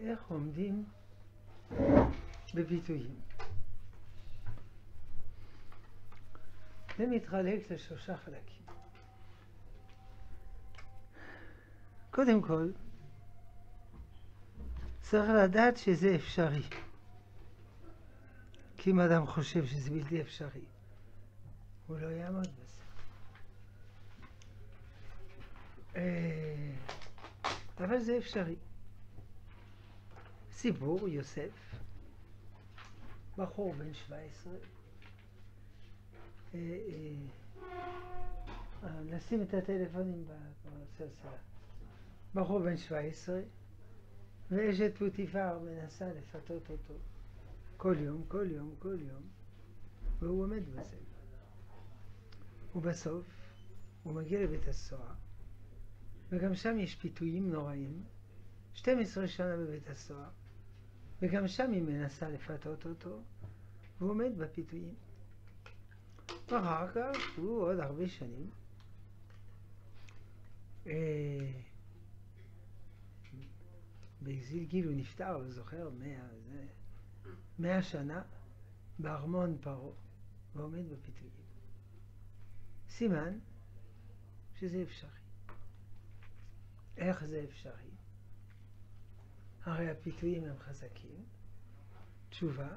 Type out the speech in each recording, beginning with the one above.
איך עומדים בביטויים. זה מתחלק לשלושה חלקים. קודם כל, צריך לדעת שזה אפשרי. כי אם אדם חושב שזה בלתי אפשרי, הוא לא יעמוד בזה. אבל זה אפשרי. סיפור יוסף, בחור בן 17, נשים את הטלפונים בסלסלה. בחור בן 17, ואשת פוטיפר מנסה לפתות אותו כל יום, והוא עומד בזה. ובסוף הוא מגיע לבית הסוהר, וגם שם יש פיתויים נוראים. 12 שנה בבית הסוהר, וגם שם היא מנסה לפתות אותו, והוא עומד בפיתויים. ואחר כך הוא עוד הרבה שנים באקזיל גיל, הוא נפטר, הוא זוכר, 100 שנה בארמון פרעה, ועומד בפיתויים. סימן שזה אפשרי. איך זה אפשרי? הרי הפיתויים הם חזקים, תשובה,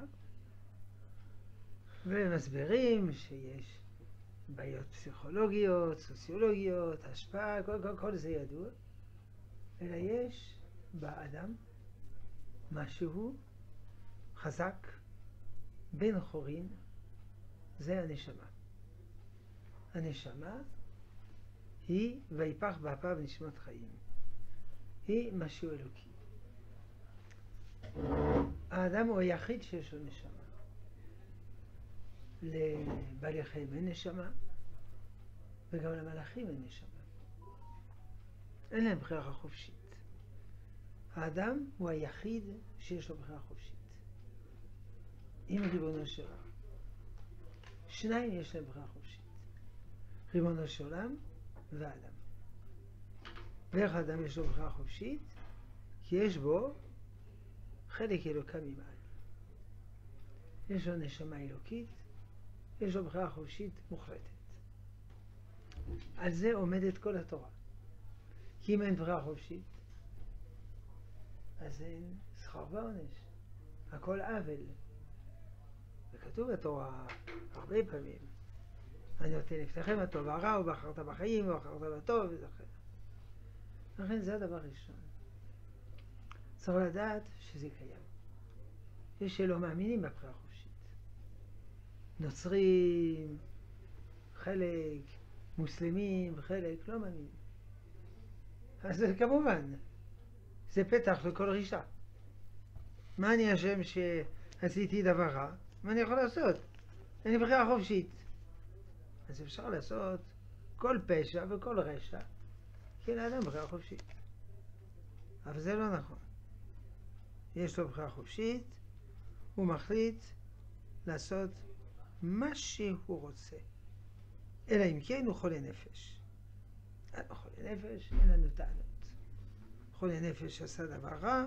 ומסברים שיש בעיות פסיכולוגיות, סוציולוגיות, השפעה, כל זה ידוע, אלא יש באדם משהו חזק, בן חורין, זה הנשמה. הנשמה היא ויפח באפיו נשמת חיים. היא משהו אלוקי. האדם הוא היחיד שיש לו נשמה. לבעלי חיים אין נשמה, וגם למלאכים אין נשמה. אין להם בחירה חופשית. האדם הוא היחיד שיש לו בחירה חופשית. עם ריבונו של עולם. שניים יש להם בחירה חופשית. ריבונו של עולם והאדם. ואיך האדם יש לו בחירה חופשית? כי יש בו חלק אלוקה ממעל. יש לו נשמה אלוקית, יש לו בחירה חופשית מוחלטת. על זה עומדת כל התורה. כי אם אין בחירה חופשית, אז אין שכר ועונש. הכל עוול. וכתוב בתורה הרבה פעמים, אני נותן לפניכם הטוב והרע, ובחרת בחיים, ובחרת בטוב, וזכר. לכן זה הדבר הראשון. צריך לדעת שזה קיים. יש שלא מאמינים בבחירה חופשית. נוצרים, חלק, מוסלמים, חלק, לא מאמינים. אז כמובן, זה פתח לכל רישה. מה אני אשם שעשיתי דבר רע? מה אני יכול לעשות? אין לי בחירה חופשית. אז אפשר לעשות כל פשע וכל רשע, כי לאדם בחירה חופשית. אבל זה לא נכון. יש לו בחירה חופשית, הוא מחליט לעשות מה שהוא רוצה. אלא אם כן הוא חולה נפש. חולה נפש, אין לנו טענות. חולה נפש עשה דבר רע,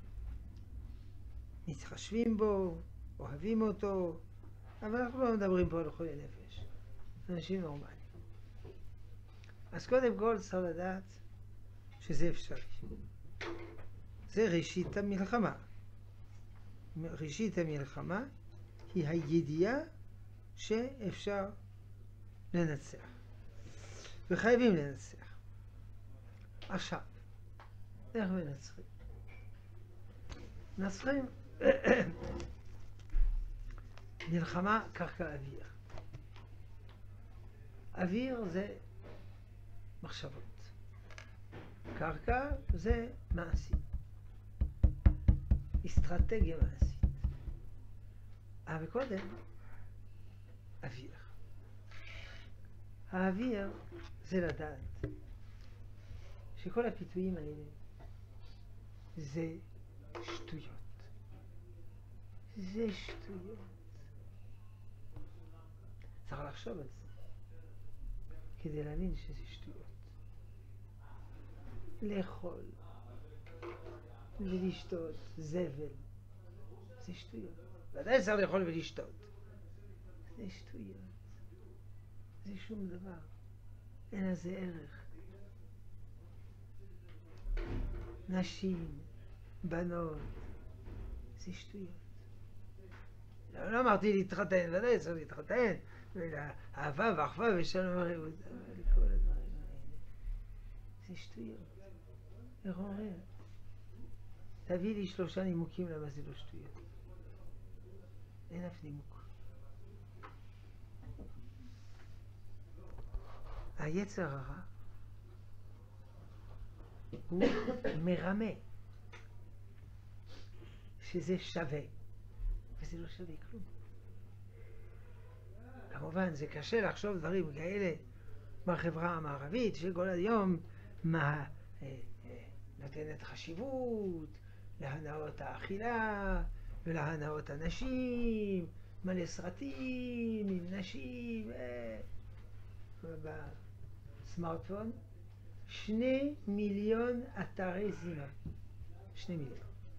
מתחשבים בו, אוהבים אותו, אבל אנחנו לא מדברים פה על חולה נפש. אנשים נורמליים. אז קודם כל צריך לדעת שזה אפשרי. זה ראשית המלחמה. ראשית המלחמה היא הידיעה שאפשר לנצח. וחייבים לנצח. עכשיו, איך מנצחים? מנצחים מלחמה קרקע אוויר. אוויר זה מחשבות. קרקע זה מעשי. אסטרטגיה מעשית. אבל קודם, אוויר. האוויר זה לדעת שכל הפיתויים האלה זה שטויות. זה שטויות. צריך לחשוב על זה כדי להבין שזה שטויות. לאכול, ולשתות זבל. זה שטויות. ודאי צריך לאכול ולשתות. זה שטויות. זה שום דבר. אין לזה ערך. נשים, בנות, זה שטויות. לא אמרתי להתחתן, ודאי צריך להתחתן, ואהבה ואחווה ושלום ורעות, אבל כל הדברים האלה, זה שטויות. איך אומרים? תביא לי 3 נימוקים למה זה לא שטויות. אין אף נימוק. היצר הרע הוא מרמה שזה שווה, וזה לא שווה כלום. כמובן זה קשה לחשוב דברים כאלה בחברה המערבית שכל היום נותנת חשיבות להנאות האכילה ולהנאות הנשים, מלא סרטים עם נשים בסמארטפון 2 מיליון אתרי זימה. 2 מיליון.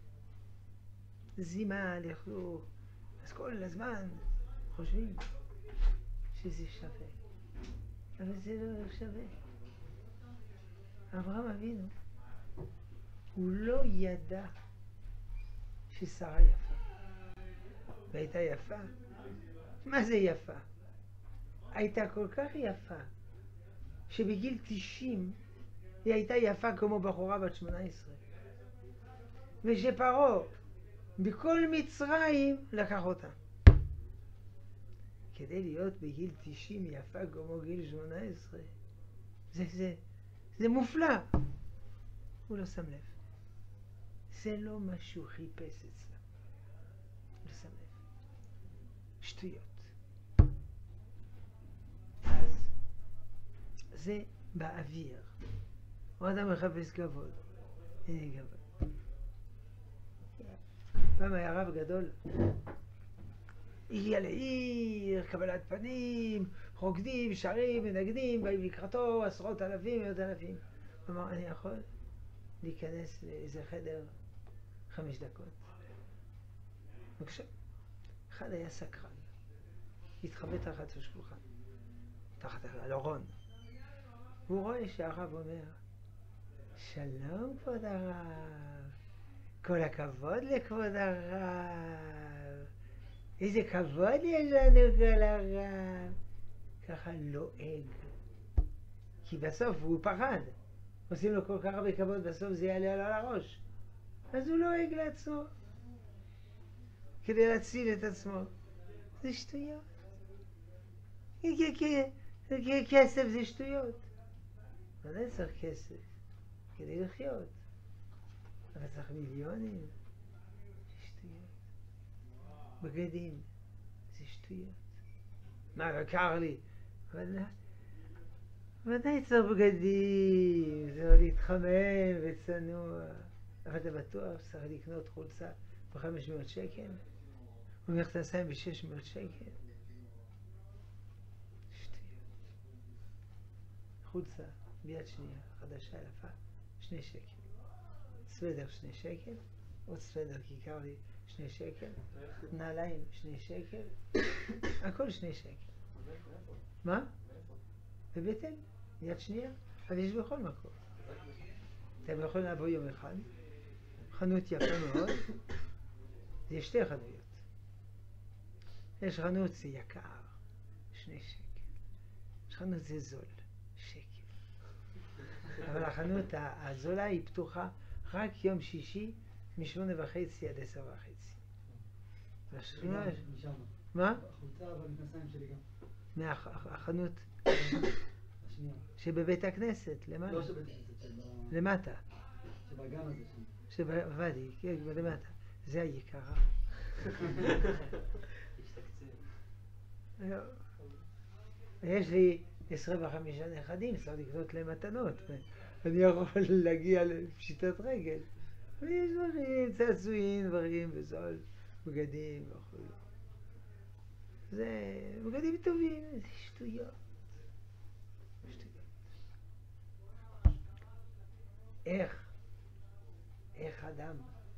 זימה, לכלוך. אז כל הזמן חושבים שזה שווה. אבל זה לא שווה. אברהם אבינו, הוא לא ידע ששרה יפה. והייתה יפה. מה זה יפה? הייתה כל כך יפה, שבגיל 90 היא הייתה יפה כמו בחורה בת 18. ושפרעה בכל מצרים לקח אותה. כדי להיות בגיל 90 יפה כמו גיל 18, זה מופלא. הוא לא שם לב. זה לא מה שהוא חיפש אצלה. לא שם לב. שטויות. אז זה באוויר. הוא אדם מחפש כבוד. הנה כבוד. פעם היה רב גדול. הגיע לעיר, קבלת פנים, רוקדים, שרים, מנגנים, באים לקראתו, 10,000, 100,000. הוא אמר, אני יכול להיכנס לאיזה חדר 5 דקות. בבקשה. אחד היה סקרן. התחבא תחת השולחן. תחת הלורון. והוא רואה שהרב אומר, שלום כבוד הרב. כל הכבוד לכבוד הרב. איזה כבוד יש לנו כל הרב. ככה לועג. כי בסוף הוא פחד. עושים לו כל כך הרבה כבוד, בסוף זה יעלה לו על הראש. אז הוא לועג לעצמו. כדי להציל את עצמו. זה שטויות. כסף זה שטויות. ודאי צריך כסף. כדי לחיות. אבל צריך מיליונים. זה שטויות. בגדים. זה שטויות. מה, קר לי? ודאי צריך בגדים. זה לא להתחמם וצנוע. אבל אתה בטוח שצריך לקנות חולצה ב-500 שקל? ומכנסיים ב-600 שקל? שטויות. חולצה ביד שנייה, חדשה יפה, 2 שקל. סוודר 2 שקל, עוד סוודר כיכר לי 2 שקל, נעליים 2 שקל, הכל 2 שקל. מה? בבטן, יד שנייה, אבל יש בכל מקום. אתם יכולים לבוא יום אחד, חנות יפה מאוד, יש 2 חנויות. יש חנות זה יקר, 2 שקל. יש חנות זה זול, שקל. אבל החנות הזולה היא פתוחה רק יום שישי מ8:30 עד 10:30. מה? החולצה והמכנסיים שלי גם. מהחנות שבבית הכנסת, למעלה. לא שבבית הכנסת, למטה. שבגן הזה שם. שבוואדי, כן, למטה. זה היקרה. יש לי 25 נכדים, צריך לקנות להם מתנות. אני יכול להגיע לפשיטת רגל. ויש דברים, צעצועים, דברים בזול, בגדים וכו'. זה בגדים טובים, זה שטויות. שטויות. איך איך אדם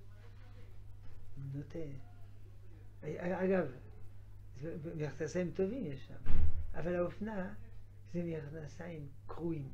נותן. אגב, מכנסיים טובים יש שם, אבל האופנה זה מכנסיים קרועים.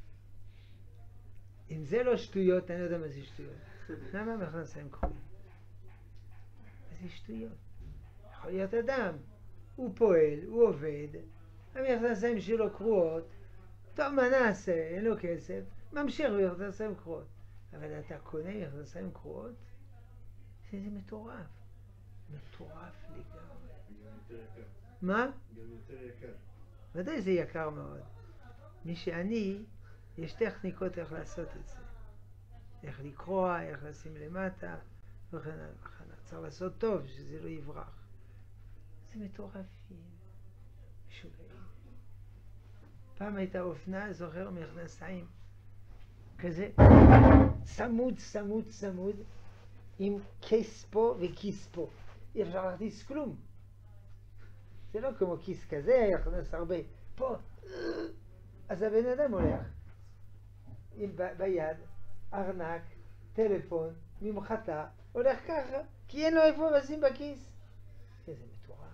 אם זה לא שטויות, אני לא יודע מה זה שטויות. למה מכנסיים קרועים? זה שטויות. יכול להיות אדם, הוא פועל, הוא עובד, המכנסיים שלו קרועות, טוב, מה נעשה? אין לו כסף, ממשיך במכנסיים קרועות. אבל אתה קונה מכנסיים קרועות? זה מטורף. מטורף לגמרי. גם יותר יקר. מה? גם יותר יקר. ודאי זה יקר מאוד. מי שאני, יש טכניקות איך לעשות את זה. איך לקרוע, איך לשים למטה, וכן הלאה וכן הלאה. צריך לעשות טוב, שזה לא יברח. זה מטורפים. משוגעים. פעם הייתה אופנה, זוכר, מכנסיים. כזה צמוד, עם כיס פה וכיס פה. אי אפשר להכניס כלום. זה לא כמו כיס כזה, יכנס הרבה. פה. אז הבן אדם הולך ביד, ארנק, טלפון, ממחטה, הולך ככה, כי אין לו איפה לשים בכיס. איזה מטורף.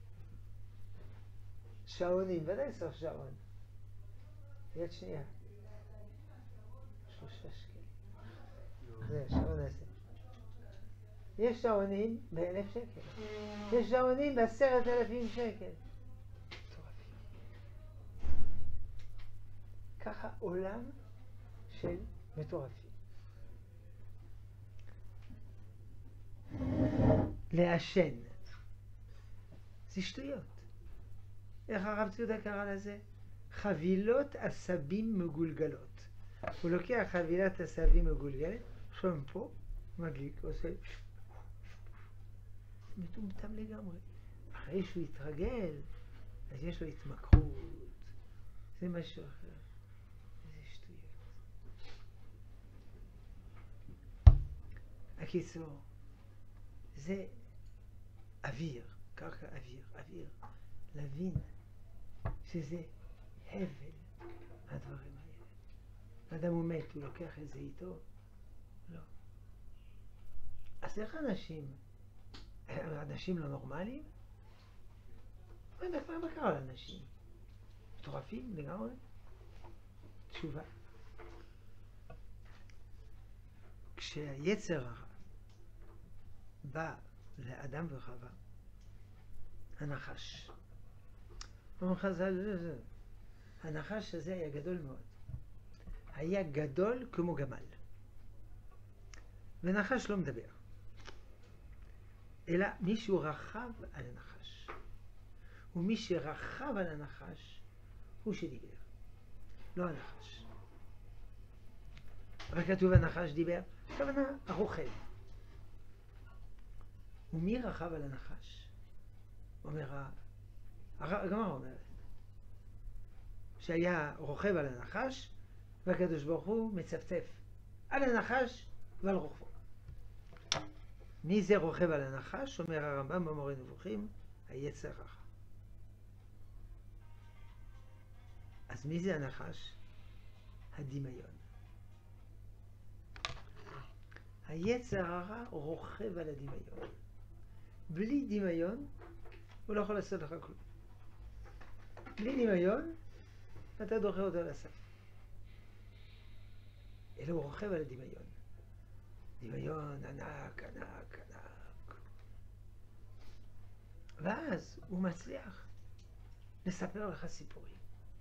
שעונים, ודאי צריך שעון. יד שנייה. 3 שקלים. זה השעון הזה. יש שעונים ב1,000 שקל. יש שעונים ב10,000 שקל. ככה עולם של מטורפים. לעשן. זה שטויות. איך הרב ציודה קרא לזה? חבילות עשבים מגולגלות. הוא לוקח חבילת עשבים מגולגלת, שום פה, מדליק, עושה מטומטם לגמרי. אחרי שהוא יתרגל, אז יש לו התמכרות. זה משהו אחר. איזה שטויות. הקיצור, זה אוויר, קרקע אוויר. להבין שזה הבל הדברים האלה. אדם הוא מת, הוא לוקח את זה איתו? לא. אז איך אנשים לא נורמליים? מה קרה לאנשים? מטורפים לגמרי? תשובה. כשהיצר הרע בא לאדם וחווה, הנחש. אומר חז"ל, הנחש הזה היה גדול מאוד. היה גדול כמו גמל. ונחש לא מדבר. אלא מישהו רכב על הנחש. ומי שרכב על הנחש הוא שדיבר. לא הנחש. רק כתוב הנחש דיבר, הכוונה הרוכב. ומי רכב על הנחש? אומר הגמרא אומרת שהיה רוכב על הנחש והקדוש ברוך הוא מצפצף על הנחש ועל רוכבו. מי זה רוכב על הנחש? אומר הרמב"ם במורה נבוכים, היצר הרע. אז מי זה הנחש? הדמיון. היצר הרע רוכב על הדמיון. בלי דמיון הוא לא יכול לעשות לך כלום. בלי דמיון אתה דוחה אותו לסף. אלא הוא רוכב על הדמיון. דמיון ענק. ואז הוא מצליח לספר לך סיפורים.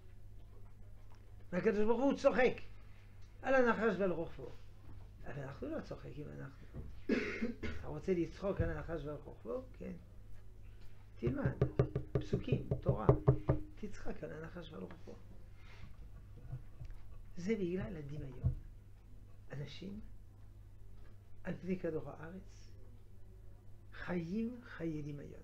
והקדוש ברוך הוא צוחק על הנחש ועל רוכבו. אבל אנחנו לא צוחקים, אנחנו. אתה רוצה לצחוק על הנחש ועל רוכבו? כן. תלמד. פסוקים, תורה. תצחק על הנחש ועל רוכבו. זה בגלל הדמיון. אנשים על פני כדור הארץ חיים חיי דמיון.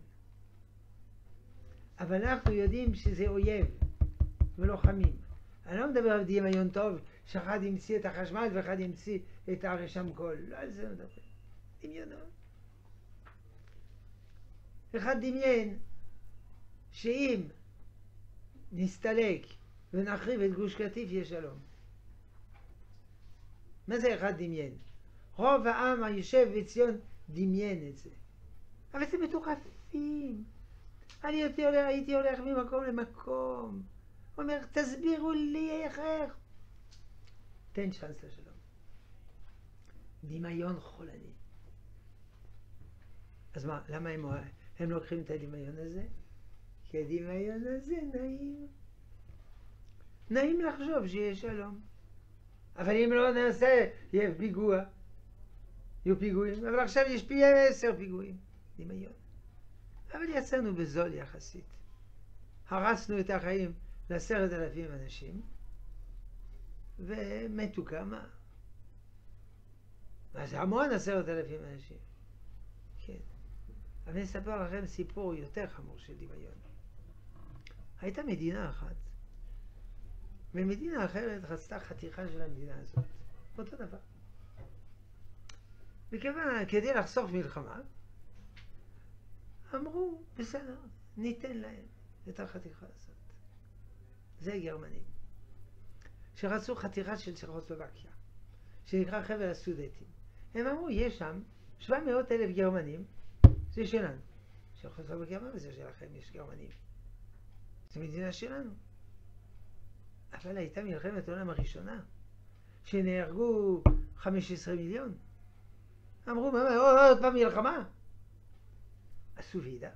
אבל אנחנו יודעים שזה אויב ולוחמים. אני לא מדבר על דמיון טוב שאחד ימציא את החשמל ואחד ימציא את הרשם קול. לא על זה מדבר. דמיונות. אחד דמיין שאם נסתלק ונחריב את גוש קטיף יש שלום. מה זה אחד דמיין? רוב העם היושב בציון דמיין את זה. אבל זה מטורפים. הייתי הולך ממקום למקום. הוא אומר, תסבירו לי איך. תן צ'אנס לשלום. דמיון חולני. אז מה, למה הם לוקחים את הדמיון הזה? כי הדמיון הזה נעים. נעים לחשוב שיהיה שלום. אבל אם לא נעשה, יהיה פיגוע. יהיו פיגועים. אבל עכשיו יש פי 10 פיגועים. דמיון. אבל יצאנו בזול יחסית. הרסנו את החיים ל10,000 אנשים, ומתו כמה. אז זה המון 10,000 אנשים. כן. אבל אני אספר לכם סיפור יותר חמור של דמיון. הייתה מדינה אחת, ומדינה אחרת רצתה חתיכה של המדינה הזאת. אותו דבר. וכיוון, כדי לחסוך מלחמה, אמרו, בסדר, ניתן להם את החתיכה הזאת. זה גרמנים. שרצו חתיכה של צ'כוסלובקיה, שנקרא חבל הסודטים. הם אמרו, יש שם 700,000 גרמנים, זה שלנו. צ'כוסלובקיה אמרה, זה שלכם, יש גרמנים. זה מדינה שלנו. אבל הייתה מלחמת העולם הראשונה, שנהרגו 15 מיליון. אמרו, עוד פעם מלחמה. עשו ועידה.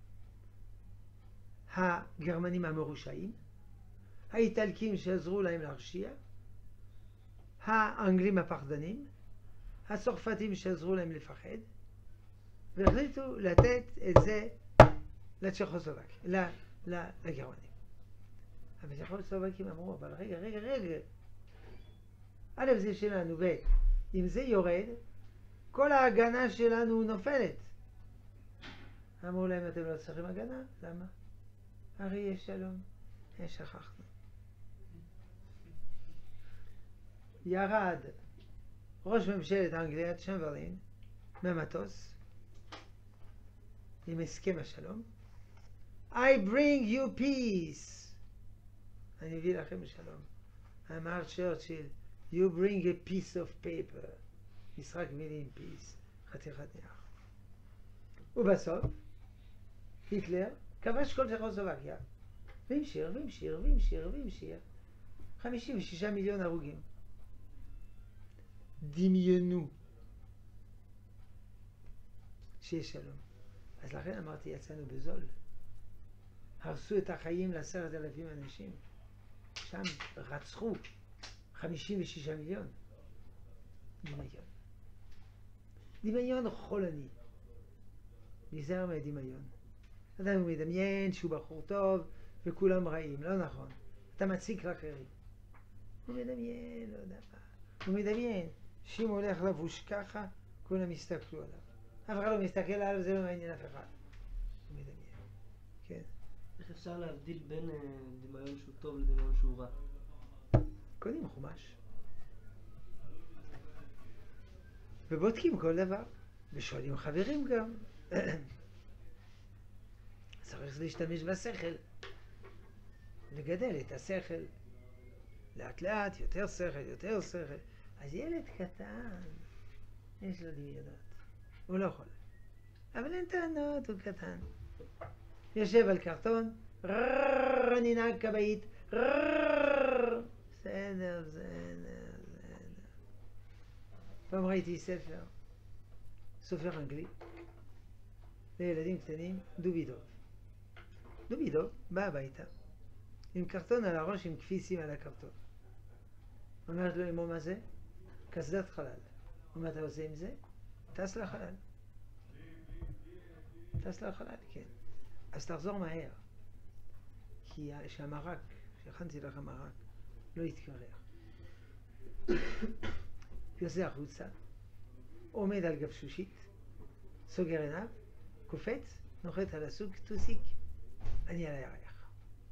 הגרמנים המרושעים, האיטלקים שעזרו להם להרשיע, האנגלים הפחדנים, הצרפתים שעזרו להם לפחד, והחליטו לתת את זה לצ'כוסלובקיה, לגרמנים. אבל הצ'כוסלובקים אמרו, אבל רגע. א' זה שלנו, ואם זה יורד, כל ההגנה שלנו נופלת. אמרו להם, אתם לא צריכים הגנה? למה? הרי יש שלום. שכחנו. ירד ראש ממשלת אנגליה, צ'מברליין, מהמטוס, עם הסכם השלום. I bring you peace. אני מביא לכם שלום. אמר צ'רצ'יל, you bring a piece of paper. משחק מילים, peace. חתיכת נייר. ובסוף, היטלר כבש כל צ'כוסלובקיה. והמשיך. 56 מיליון הרוגים. דמיינו שיש שלום. אז לכן אמרתי, יצאנו בזול. הרסו את החיים ל10,000 אנשים. שם רצחו 56 מיליון. דמיון. דמיון חולני. נזהר מהדמיון. אדם הוא מדמיין שהוא בחור טוב וכולם רעים. לא נכון. אתה מציק לאחרים. הוא מדמיין, לא יודע מה. הוא מדמיין שאם הוא הולך לבוש ככה, כולם יסתכלו עליו. אף אחד לא מסתכל עליו, זה לא מעניין אף אחד. הוא מדמיין. כן. איך אפשר להבדיל בין דמיון שהוא טוב לדמיון שהוא רע? קונים חומש. ובודקים כל דבר. ושואלים חברים גם. צריך להשתמש בשכל. לגדל את השכל. לאט לאט, יותר שכל. אז ילד קטן, יש לו דמיונות. הוא לא יכול. אבל אין טענות, הוא קטן. יושב על קרטון, אני נהג כבאית, בסדר. פעם ראיתי ספר אנגלי, לילדים קטנים, דובידוב בא הביתה, עם קרטון על הראש, עם כפיסים על הקרטון. אומרת לו אמו, מה זה? קסדת חלל. ומה אתה עושה עם זה? טס לחלל. כן. אז תחזור מהר. כי שהמרק, שהכנתי לך מרק, לא יתקרר. יוצא החוצה, עומד על גבשושית, סוגר עיניו, קופץ, נוחת על הסוג, טוסיק. אני על הירח.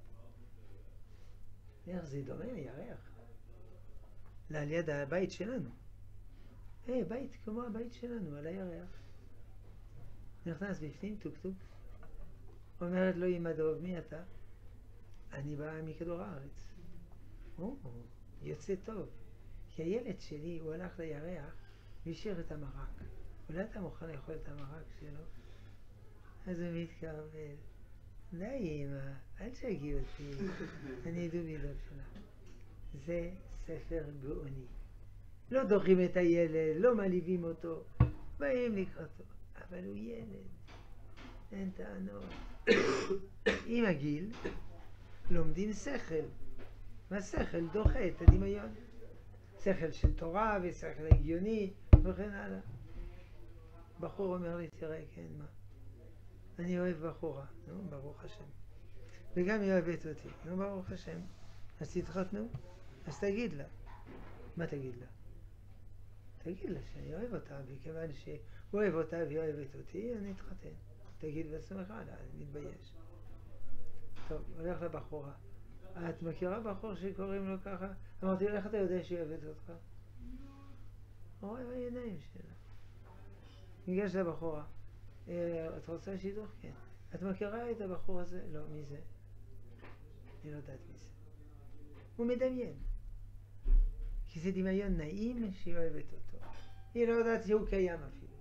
איך זה דומה לירח? ליד הבית שלנו. בית כמו הבית שלנו, על הירח. נכנס בפנים, טוק. אומרת לו אמא דוב, מי אתה? אני באה מכדור הארץ. יוצא טוב. כי הילד שלי, הוא הלך לירח והשאיר את המרק. אולי אתה מוכן לאכול את המרק שלו? אז הוא מתקרבל. די אמא, אל תשגעי אותי, אני דובידוב שלך. זה ספר גאוני. לא דוחים את הילד, לא מעליבים אותו, באים לקראתו. אבל הוא ילד, אין טענות. עם הגיל לומדים שכל, והשכל דוחה את הדמיון. שכל של תורה ושכל הגיוני וכן הלאה. בחור אומר לי, תראה, כן, מה? אני אוהב בחורה, נו, ברוך השם. וגם היא אוהבת אותי, נו, ברוך השם. אז תתחתנו, אז תגיד לה. מה תגיד לה? תגיד לה שאני אוהב אותה, וכיוון שהוא אוהב אותה והיא אוהבת אותי, אני אתחתן. תגיד בעצמך, לה, אני מתבייש. טוב, הולך לבחורה. את מכירה בחור שקוראים לו ככה? אמרתי לו, איך אתה יודע שהיא אוהבת אותך? הוא רואה בעיניים שלה. ניגש לבחורה. את רוצה שידוך? כן. את מכירה את הבחור הזה? לא, מי זה? אני לא יודעת מי זה. הוא מדמיין. כי זה דמיון נעים שהיא אוהבת אותו. היא לא יודעת שהוא קיים אפילו.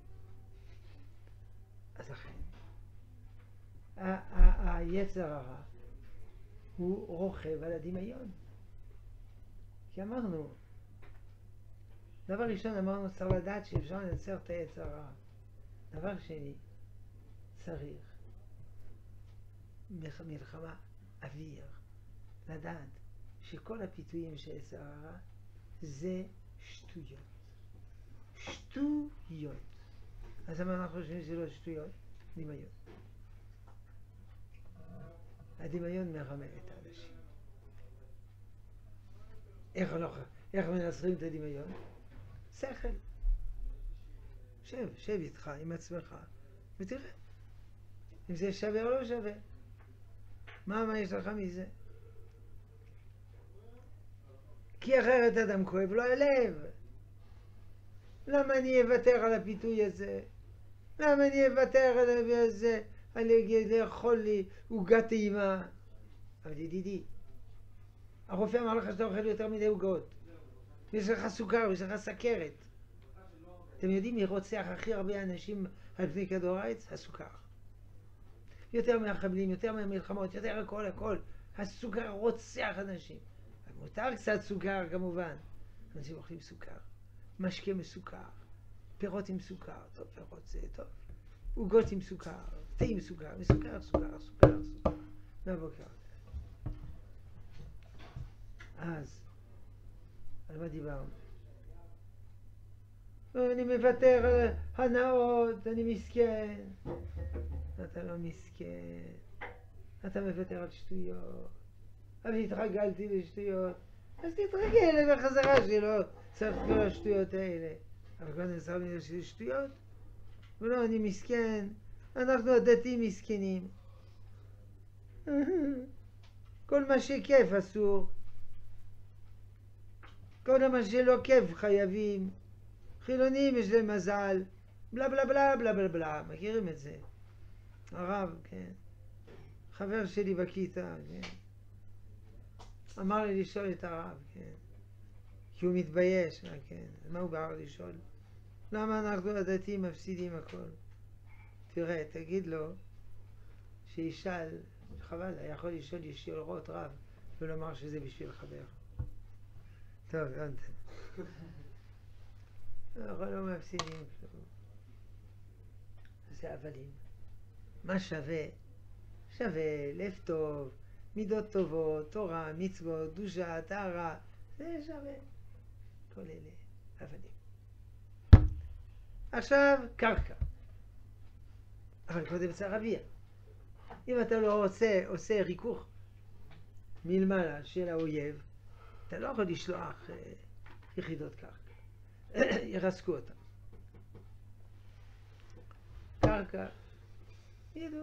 אז לכן, היצר הרע הוא רוכב על הדמיון. כי אמרנו, דבר ראשון אמרנו, צריך לדעת שאפשר לנצח את היצר הרע. דבר שני, צריך מלחמה אוויר, לדעת שכל הפיתויים של יצר הרע זה שטויות. שטויות. אז למה אנחנו חושבים שזה לא שטויות? דמיון. הדמיון מרמה את האנשים. איך מנסחים את הדמיון? שכל. שב איתך עם עצמך ותראה אם זה שווה או לא שווה. מה יש לך מזה? כי אחרת אדם כואב לו הלב. למה אני אוותר על הפיתוי הזה? למה אני אוותר על הזה? על לאכול לי עוגת טעימה? אבל ידידי, הרופא אמר לך שאתה אוכל יותר מדי עוגות. יש לך סוכר, יש לך סכרת. אתם יודעים מי רוצח הכי הרבה אנשים על פני כדור הארץ? הסוכר. יותר מהחבלים, יותר מהמלחמות, יותר הכל. הסוכר רוצח אנשים. מותר קצת סוכר כמובן. אנשים אוכלים סוכר. משקה מסוכר. פירות עם סוכר. טוב, פירות זה טוב. עוגות עם סוכר. תה עם סוכר. סוכר. מהבוקר. אז, על מה דיברנו? אני מוותר על הנאות, אני מסכן. אתה לא מסכן. אתה מוותר על שטויות. אבל התרגלתי לשטויות. אז תתרגל בחזרה שלו. צריך כל השטויות האלה. אבל כבר נעשה לי שזה שטויות. ולא, אני מסכן. אנחנו הדתיים מסכנים. כל מה שכיף אסור. כל מה שלא כיף חייבים. חילונים יש להם מזל. בלה בלה בלה בלה בלה בלה. מכירים את זה? הרב, כן. חבר שלי בכיתה, כן. אמר לי לשאול את הרב, כן. כי הוא מתבייש, כן. מה הוא בא לשאול? למה אנחנו הדתיים מפסידים הכל? תראה, תגיד לו שישאל, חבל, היה יכול לשאול ישירות רב ולומר שזה בשביל חבר. טוב, הבנתם. אנחנו לא מפסידים כלום. זה הבלים. מה שווה? שווה לב טוב, מידות טובות, תורה, מצוות, קדושה, טהרה. זה שווה. כל אלה הבלים. עכשיו קרקע. אבל קודם צריך אוויר. אם אתה לא עושה ריכוך מלמעלה של האויב, אתה לא יכול לשלוח יחידות קרקע. ירסקו אותם. קרקע ידוע.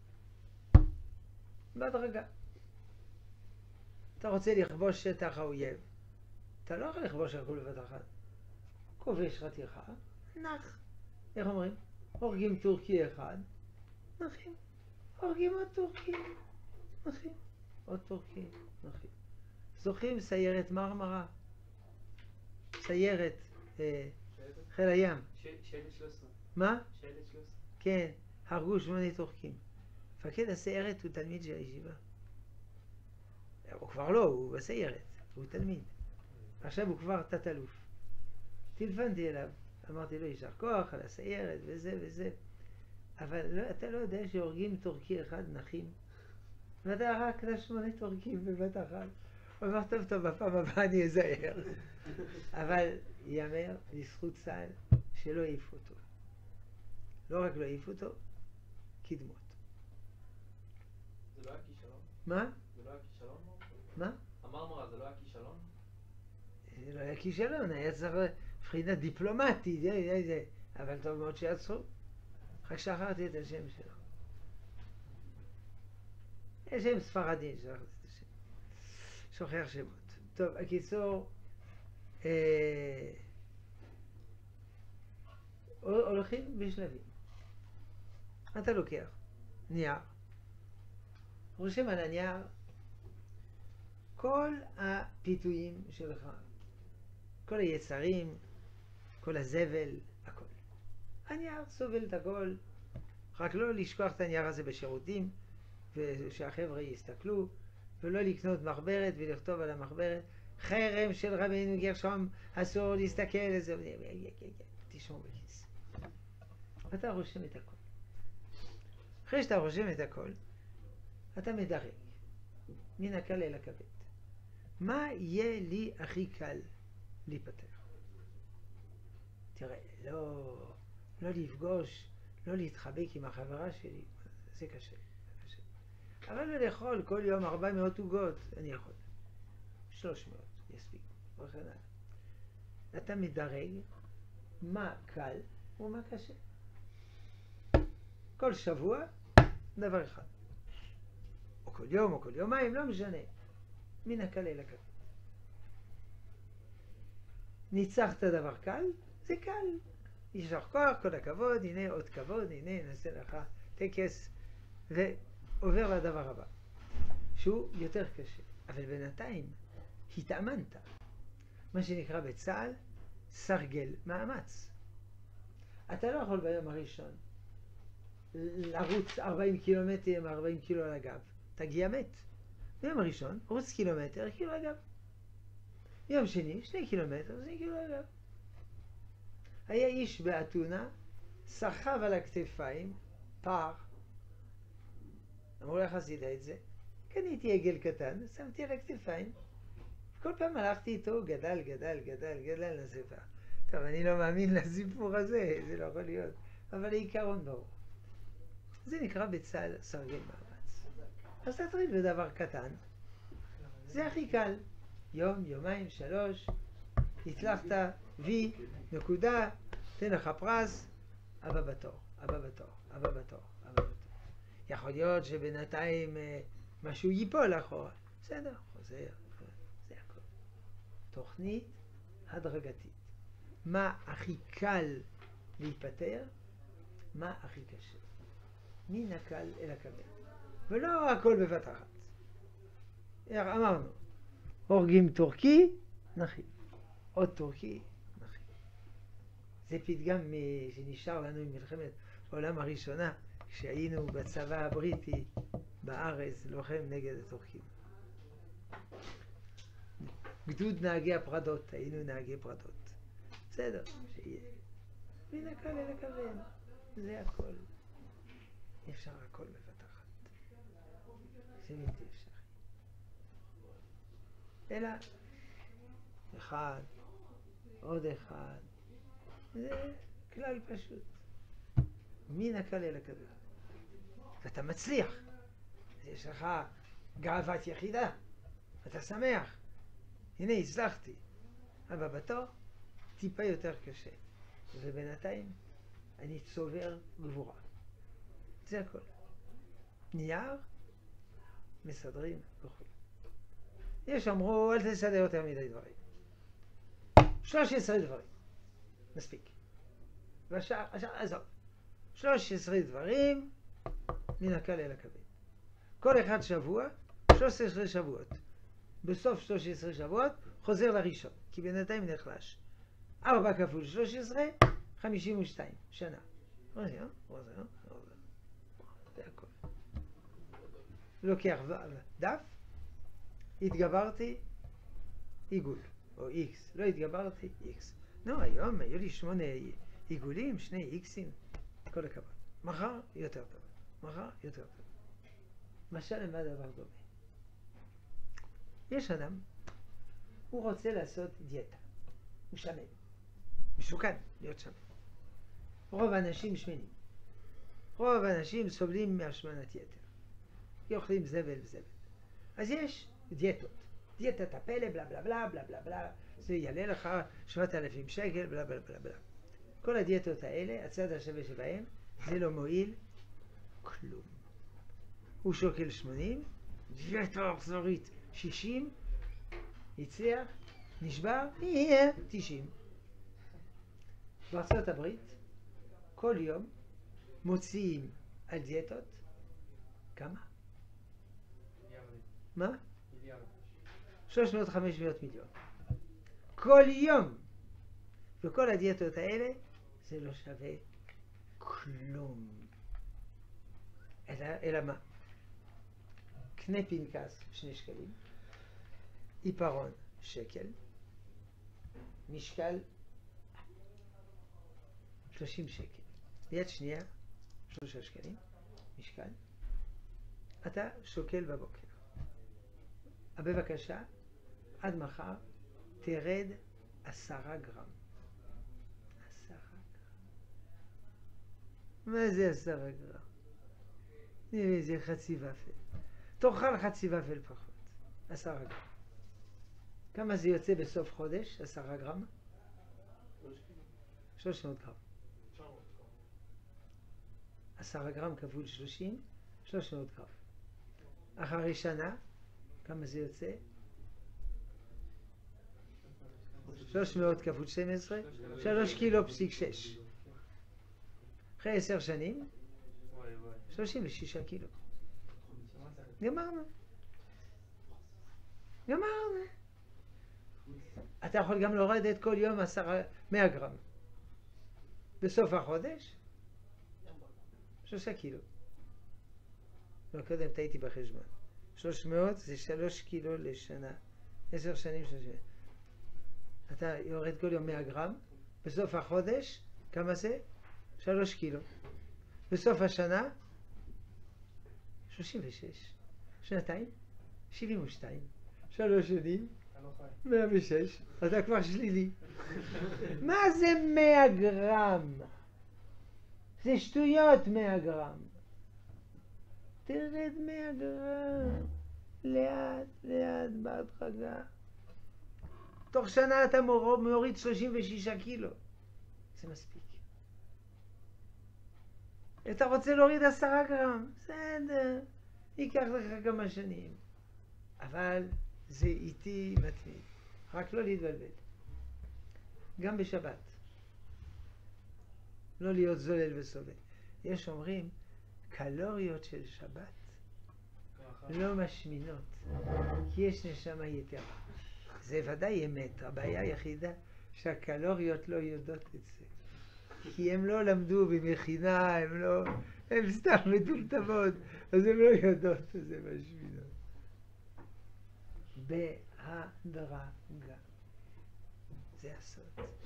בהדרגה. אתה רוצה לכבוש שטח האויב. אתה לא יכול לכבוש הכל בבת אחת. כובש חתיכה, נח. איך אומרים? הורגים טורקי אחד, נחים. הורגים עוד טורקי, נחים. עוד טורקי, נחים. זוכרים סיירת מרמרה? סיירת חיל הים. שלט 13. מה? שלט 13. כן, הרגו 8 טורקים. מפקד הסיירת הוא תלמיד של הישיבה. הוא כבר לא, הוא בסיירת, הוא תלמיד. עכשיו הוא כבר תת-אלוף. טלפנתי אליו, אמרתי לו יישר כוח על הסיירת וזה וזה. אבל לא, אתה לא יודע שהורגים טורקי אחד נחים? ואתה הרגת 8 טורקים בבת אחת. הוא אמר, טוב, בפעם הבאה אני אזהר. אבל ייאמר לזכות צה"ל שלא העיפו אותו. לא רק לא העיפו אותו, קדמות. זה לא היה כישלון? מה? זה לא היה כישלון? מה? המרמרה זה לא היה כישלון? זה לא היה כישלון, היה צריך מבחינה דיפלומטית, אבל טוב מאוד שיעצרו. רק שכחתי את השם שלו. יש שם ספרדי, שכחתי את השם. שוכח שמות. טוב, הקיצור, הולכים בשלבים. אתה לוקח נייר, רושם על הנייר כל הפיתויים שלך, כל היצרים, כל הזבל, הכל. הנייר סובל את הכל, רק לא לשכוח את הנייר הזה בשירותים, ושהחבר'ה יסתכלו, ולא לקנות מחברת ולכתוב על המחברת, חרם של רבינו גרשום, אסור להסתכל על זה, תשמעו בכיס. אתה רושם את הכל. אחרי שאתה רושם את הכל, אתה מדרג, מן הקל אל הכבד. מה יהיה לי הכי קל להיפטר? תראה, לא לפגוש, לא להתחבק עם החברה שלי, זה קשה. אבל לא לאכול כל יום 400 עוגות, אני יכול. 300 יספיק, וכן הלאה. אתה מדרג מה קל ומה קשה. כל שבוע דבר אחד. או כל יום או כל יומיים, לא משנה. מן הקל אל הכבד. ניצחת דבר קל, זה קל. יישר כוח, כל הכבוד, הנה עוד כבוד, הנה נעשה לך טקס, ועובר לדבר הבא, שהוא יותר קשה. אבל בינתיים התאמנת. מה שנקרא בצה"ל, סרגל מאמץ. אתה לא יכול ביום הראשון לרוץ 40 קילומטר עם 40 קילו על הגב. תגיע מת. ביום הראשון, רוץ קילומטר, קילו על הגב. ביום שני, 2 קילומטר, 2 קילו על הגב. היה איש באתונה, סחב על הכתפיים, פר. אמרו לך, עשית את זה? קניתי עגל קטן, שמתי על הכתפיים. כל פעם הלכתי איתו, גדל לספר. טוב, אני לא מאמין לסיפור הזה, זה לא יכול להיות. אבל העיקרון ברור. זה נקרא בצה"ל סרגל מאמץ. אז תתחיל בדבר קטן. זה הכי קל. יום, יומיים, 3, הצלחת, וי, נקודה, תן לך פרס, הבא בתור, הבא בתור, הבא בתור, הבא בתור. יכול להיות שבינתיים משהו ייפול אחורה. בסדר, חוזר, זה הכל. תוכנית הדרגתית. מה הכי קל להיפטר, מה הכי קשה. מן הקל אל הכבד. ולא הכל בבת אחת. אמרנו, הורגים טורקי, נחים. עוד טורקי, נחים. זה פתגם שנשאר לנו ממלחמת העולם הראשונה, כשהיינו בצבא הבריטי בארץ לוחם נגד הטורקים. גדוד נהגי הפרדות, היינו נהגי פרדות. בסדר, שיהיה. מן הקל אל הכבד. זה הכל. אפשר הכל בבת אחת. זה בלתי אפשרי. אלא אחד, עוד אחד. זה כלל פשוט. מן הקל אל הכבד. ואתה מצליח. יש לך גאוות יחידה. אתה שמח. הנה, הצלחתי. אבל בתור, טיפה יותר קשה. ובינתיים, אני צובר גבורה. זה הכל. נייר, מסדרים וכו'. יש אמרו, אל תסדר יותר מדי דברים. 13 דברים. מספיק. ועכשיו, עזוב. 13 דברים, מן הקל אל הכבד. כל אחד שבוע, 13 שבועות. בסוף 13 שבועות, חוזר לראשון, כי בינתיים נחלש. 4 כפול 13, 52 שנה. זה הכל. לוקח דף, התגברתי, עיגול, או X, לא התגברתי, X. נו, היום היו לי 8 עיגולים, 2 X'ים, כל הכבוד. מחר יותר טוב, מחר יותר טוב. משל למה דבר דומה. יש אדם, הוא רוצה לעשות דיאטה, הוא שמן, משוקן להיות שמן. רוב האנשים שמנים, רוב האנשים סובלים מהשמנת יתר, אוכלים זבל וזבל. אז יש דיאטות, דיאטת הפלא, בלה בלה בלה בלה בלה בלה, זה יעלה לך 7,000 שקל, בלה בלה בלה בלה. כל הדיאטות האלה, הצד השווה שבהם, זה לא מועיל כלום. הוא שוקל 80, דיאטה אכזרית 60, הצליח, נשבר, יהיה 90. בארצות הברית, כל יום מוציאים על דיאטות, כמה? מה? 300-500 מיליון. כל יום. וכל הדיאטות האלה, זה לא שווה כלום. אלא מה? קנה פנקס 2 שקלים, עיפרון שקל, משקל 30 שקל, ביד שנייה 3 שקלים, משקל, אתה שוקל בבוקר. בבקשה, עד מחר תרד 10 גרם. 10 גרם. מה זה 10 גרם? זה חצי ופל. תאכל חצי ופל פחות. 10 גרם. כמה זה יוצא בסוף חודש? 10 גרם? 300 גרם. 10 גרם כפול 30, 300 גרם. אחרי שנה, כמה זה יוצא? 300 כפול 12, 3 קילו פסיק 6. אחרי 10 שנים, 36 קילו. גמרנו. גמרנו. אתה יכול גם לרדת כל יום 100 גרם. בסוף החודש, 3 קילו. לא, קודם טעיתי בחשבון. 300 זה 3 קילו לשנה. 10 שנים 30. אתה יורד כל יום 100 גרם. בסוף החודש, כמה זה? 3 קילו. בסוף השנה, 36. שנתיים, 72. 3 שנים, 106. אתה כבר שלילי. מה זה 100 גרם? זה שטויות 100 גרם. תרד 100 גרם. לאט, לאט, בהדרגה. תוך שנה אתה מוריד 36 קילו. זה מספיק. אתה רוצה להוריד 10 גרם? בסדר. ייקח לך כמה שנים. אבל זה איטי מתמיד. רק לא להתבלבל. גם בשבת. לא להיות זולל וסובל. יש אומרים, קלוריות של שבת לא משמינות, כי יש נשמה יתרה. זה ודאי אמת. הבעיה היחידה שהקלוריות לא יודעות את זה. כי הם לא למדו במכינה, הם סתם מטולטבות, אז הם לא יודעות שזה משמינות. בהדרגה. זה הסוד.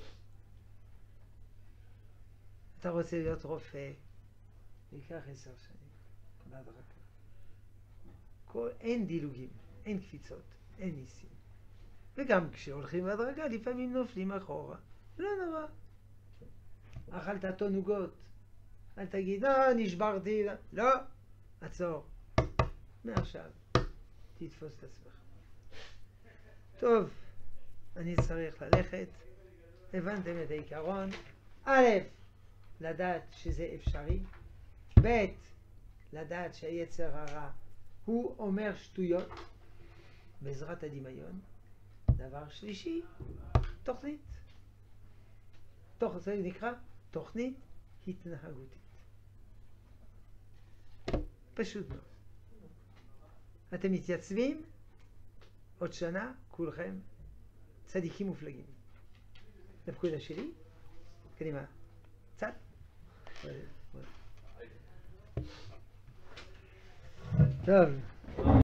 אתה רוצה להיות רופא, ייקח 10 שנים, בהדרגה. אין דילוגים, אין קפיצות, אין ניסים. וגם כשהולכים בהדרגה, לפעמים נופלים אחורה. לא נורא. אכלת תענוגות, אל תגיד, נשברתי. לא, עצור. מעכשיו, תתפוס את עצמך. טוב, אני צריך ללכת. הבנתם את העיקרון. א', לדעת שזה אפשרי. ב', לדעת שהיצר הרע הוא אומר שטויות בעזרת הדמיון. דבר שלישי, תוכנית. זה נקרא תוכנית התנהגותית. פשוט מאוד. אתם מתייצבים, עוד שנה כולכם צדיקים מופלגים. לפקודה שלי. קדימה. קצת. טוב.